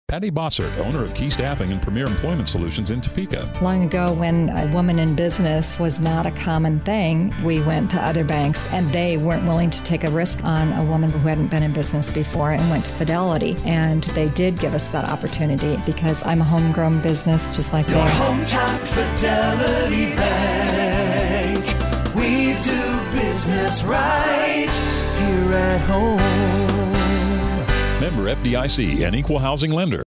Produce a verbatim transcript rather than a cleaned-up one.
Patti Bossert, owner of Key Staffing and Premier Employment Solutions in Topeka. Long ago, when a woman in business was not a common thing, we went to other banks, and they weren't willing to take a risk on a woman who hadn't been in business before, and went to Fidelity. And they did give us that opportunity because I'm a homegrown business just like Your they are. hometown Fidelity Bank. We do business right here at home. Member F D I C, an equal housing lender.